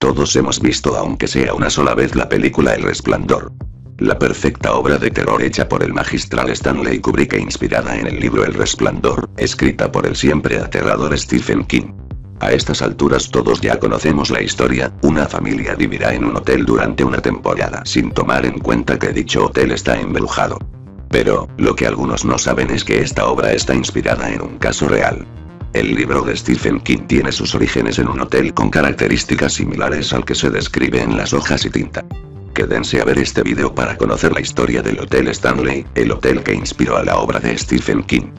Todos hemos visto aunque sea una sola vez la película El Resplandor. La perfecta obra de terror hecha por el magistral Stanley Kubrick e inspirada en el libro El Resplandor, escrita por el siempre aterrador Stephen King. A estas alturas todos ya conocemos la historia: una familia vivirá en un hotel durante una temporada sin tomar en cuenta que dicho hotel está embrujado. Pero, lo que algunos no saben es que esta obra está inspirada en un caso real. El libro de Stephen King tiene sus orígenes en un hotel con características similares al que se describe en las hojas y tinta. Quédense a ver este video para conocer la historia del Hotel Stanley, el hotel que inspiró a la obra de Stephen King.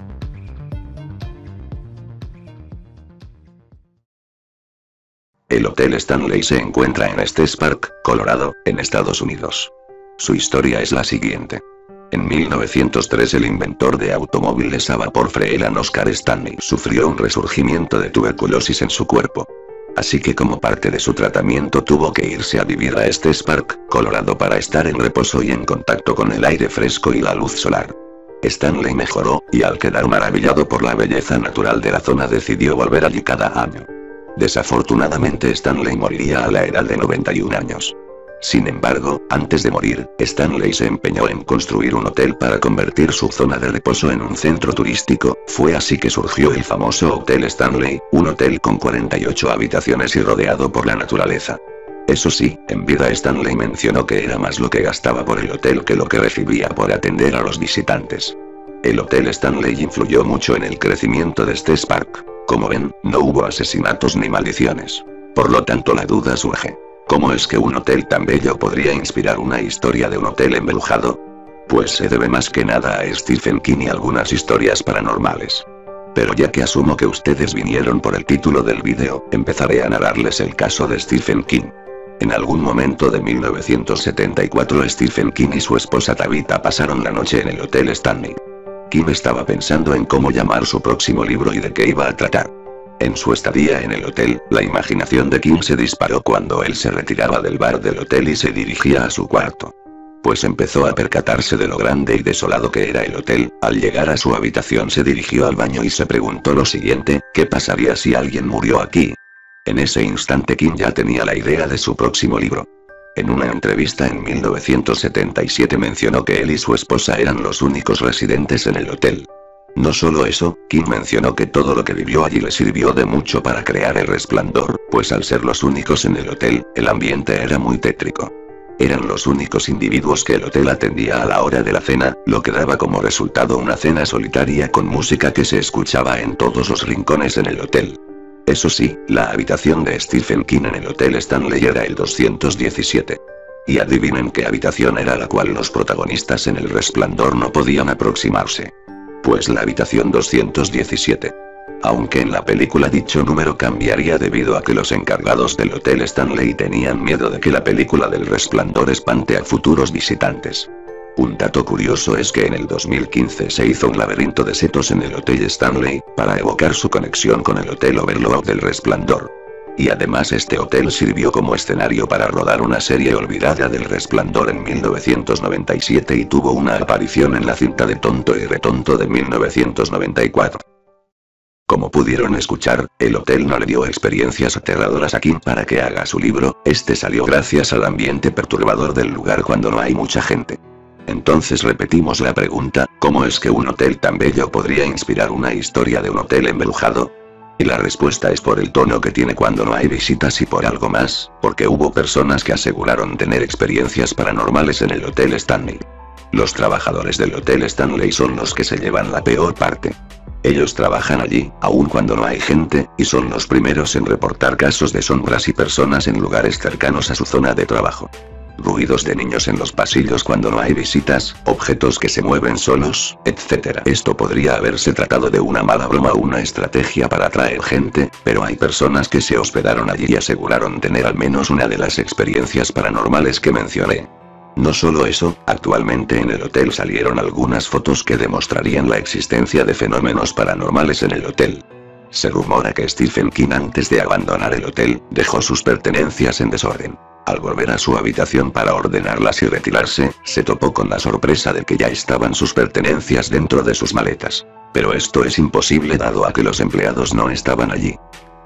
El Hotel Stanley se encuentra en Estes Park, Colorado, en Estados Unidos. Su historia es la siguiente. En 1903 el inventor de automóviles a vapor Freeland Oscar Stanley sufrió un resurgimiento de tuberculosis en su cuerpo. Así que como parte de su tratamiento tuvo que irse a vivir a Estes Park, Colorado para estar en reposo y en contacto con el aire fresco y la luz solar. Stanley mejoró, y al quedar maravillado por la belleza natural de la zona decidió volver allí cada año. Desafortunadamente Stanley moriría a la edad de 91 años. Sin embargo, antes de morir, Stanley se empeñó en construir un hotel para convertir su zona de reposo en un centro turístico. Fue así que surgió el famoso Hotel Stanley, un hotel con 48 habitaciones y rodeado por la naturaleza. Eso sí, en vida Stanley mencionó que era más lo que gastaba por el hotel que lo que recibía por atender a los visitantes. El Hotel Stanley influyó mucho en el crecimiento de Estes Park. Como ven, no hubo asesinatos ni maldiciones. Por lo tanto la duda surge. ¿Cómo es que un hotel tan bello podría inspirar una historia de un hotel embrujado? Pues se debe más que nada a Stephen King y algunas historias paranormales. Pero ya que asumo que ustedes vinieron por el título del video, empezaré a narrarles el caso de Stephen King. En algún momento de 1974 Stephen King y su esposa Tabitha pasaron la noche en el Hotel Stanley. King estaba pensando en cómo llamar su próximo libro y de qué iba a tratar. En su estadía en el hotel, la imaginación de King se disparó cuando él se retiraba del bar del hotel y se dirigía a su cuarto. Pues empezó a percatarse de lo grande y desolado que era el hotel. Al llegar a su habitación se dirigió al baño y se preguntó lo siguiente: ¿qué pasaría si alguien murió aquí? En ese instante King ya tenía la idea de su próximo libro. En una entrevista en 1977 mencionó que él y su esposa eran los únicos residentes en el hotel. No solo eso, King mencionó que todo lo que vivió allí le sirvió de mucho para crear El Resplandor, pues al ser los únicos en el hotel, el ambiente era muy tétrico. Eran los únicos individuos que el hotel atendía a la hora de la cena, lo que daba como resultado una cena solitaria con música que se escuchaba en todos los rincones en el hotel. Eso sí, la habitación de Stephen King en el Hotel Stanley era el 217. Y adivinen qué habitación era la cual los protagonistas en El Resplandor no podían aproximarse. Pues la habitación 217. Aunque en la película dicho número cambiaría debido a que los encargados del Hotel Stanley tenían miedo de que la película del Resplandor espante a futuros visitantes. Un dato curioso es que en el 2015 se hizo un laberinto de setos en el Hotel Stanley, para evocar su conexión con el Hotel Overlook del Resplandor. Y además este hotel sirvió como escenario para rodar una serie olvidada del Resplandor en 1997 y tuvo una aparición en la cinta de Tonto y Retonto de 1994. Como pudieron escuchar, el hotel no le dio experiencias aterradoras a King para que haga su libro. Este salió gracias al ambiente perturbador del lugar cuando no hay mucha gente. Entonces repetimos la pregunta: ¿cómo es que un hotel tan bello podría inspirar una historia de un hotel embrujado? Y la respuesta es por el tono que tiene cuando no hay visitas y por algo más, porque hubo personas que aseguraron tener experiencias paranormales en el Hotel Stanley. Los trabajadores del Hotel Stanley son los que se llevan la peor parte. Ellos trabajan allí, aun cuando no hay gente, y son los primeros en reportar casos de sombras y personas en lugares cercanos a su zona de trabajo. Ruidos de niños en los pasillos cuando no hay visitas, objetos que se mueven solos, etc. Esto podría haberse tratado de una mala broma o una estrategia para atraer gente, pero hay personas que se hospedaron allí y aseguraron tener al menos una de las experiencias paranormales que mencioné. No solo eso, actualmente en el hotel salieron algunas fotos que demostrarían la existencia de fenómenos paranormales en el hotel. Se rumora que Stephen King antes de abandonar el hotel, dejó sus pertenencias en desorden. Al volver a su habitación para ordenarlas y retirarse, se topó con la sorpresa de que ya estaban sus pertenencias dentro de sus maletas. Pero esto es imposible dado a que los empleados no estaban allí.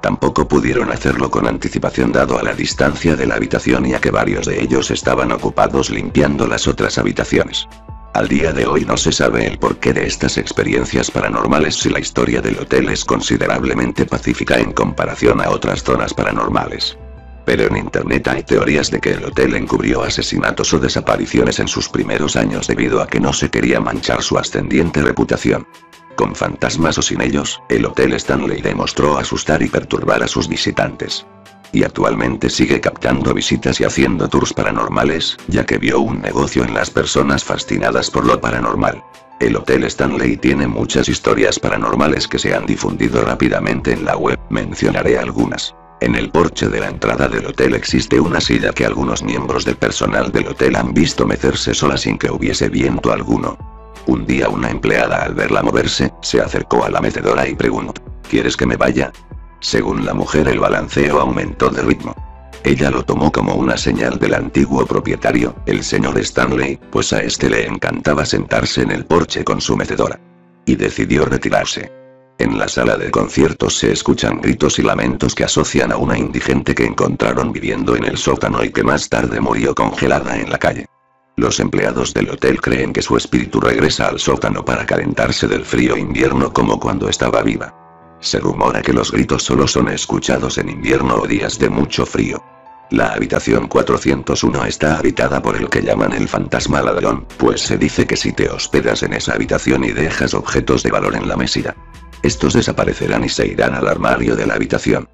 Tampoco pudieron hacerlo con anticipación dado a la distancia de la habitación y a que varios de ellos estaban ocupados limpiando las otras habitaciones. Al día de hoy no se sabe el porqué de estas experiencias paranormales si la historia del hotel es considerablemente pacífica en comparación a otras zonas paranormales. Pero en internet hay teorías de que el hotel encubrió asesinatos o desapariciones en sus primeros años debido a que no se quería manchar su ascendiente reputación. Con fantasmas o sin ellos, el Hotel Stanley demostró asustar y perturbar a sus visitantes. Y actualmente sigue captando visitas y haciendo tours paranormales, ya que vio un negocio en las personas fascinadas por lo paranormal. El Hotel Stanley tiene muchas historias paranormales que se han difundido rápidamente en la web, mencionaré algunas. En el porche de la entrada del hotel existe una silla que algunos miembros del personal del hotel han visto mecerse sola sin que hubiese viento alguno. Un día una empleada al verla moverse, se acercó a la mecedora y preguntó: ¿quieres que me vaya? Según la mujer el balanceo aumentó de ritmo. Ella lo tomó como una señal del antiguo propietario, el señor Stanley, pues a este le encantaba sentarse en el porche con su mecedora. Y decidió retirarse. En la sala de conciertos se escuchan gritos y lamentos que asocian a una indigente que encontraron viviendo en el sótano y que más tarde murió congelada en la calle. Los empleados del hotel creen que su espíritu regresa al sótano para calentarse del frío invierno como cuando estaba viva. Se rumora que los gritos solo son escuchados en invierno o días de mucho frío. La habitación 401 está habitada por el que llaman el fantasma ladrón, pues se dice que si te hospedas en esa habitación y dejas objetos de valor en la mesilla, estos desaparecerán y se irán al armario de la habitación.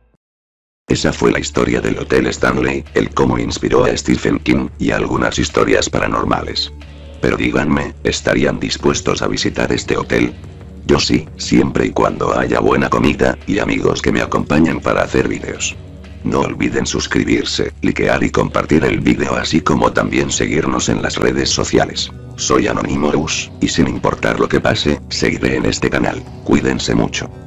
Esa fue la historia del Hotel Stanley, el cómo inspiró a Stephen King, y algunas historias paranormales. Pero díganme, ¿estarían dispuestos a visitar este hotel? Yo sí, siempre y cuando haya buena comida, y amigos que me acompañen para hacer vídeos. No olviden suscribirse, likear y compartir el vídeo, así como también seguirnos en las redes sociales. Soy Anonymous, y sin importar lo que pase, seguiré en este canal. Cuídense mucho.